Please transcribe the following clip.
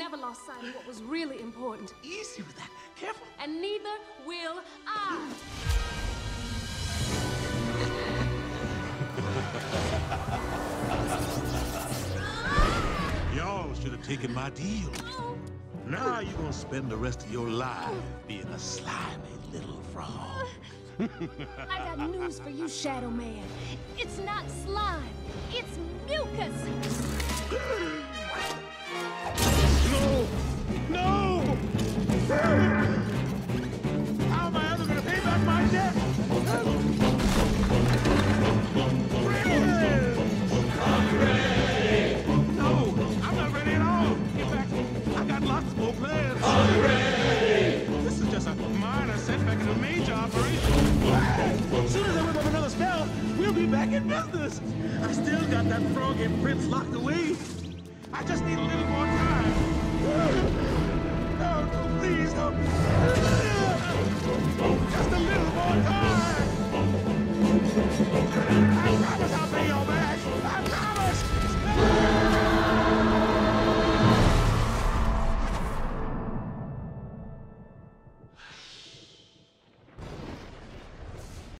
never lost sight of what was really important. Easy with that. Careful. And neither will I. Y'all should have taken my deal. Now you're gonna spend the rest of your life being a slimy little frog. I got news for you, Shadow Man. It's not slime. It's mucus. No! No! How am I ever gonna pay back my debt? No, I'm not ready at all. In fact, I got lots more plans. This is just a minor setback in a major operation. As soon as I whip up another spell, we'll be back in business. I still got that frog and Prince locked away. I just need a little